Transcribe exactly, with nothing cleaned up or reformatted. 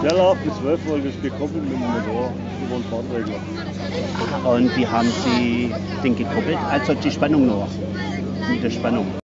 Der läuft mit zwölf Volt, ist gekoppelt mit dem Motor über den Fahrtregler. Und wie haben Sie den gekoppelt? Also die Spannung nur, mit der Spannung.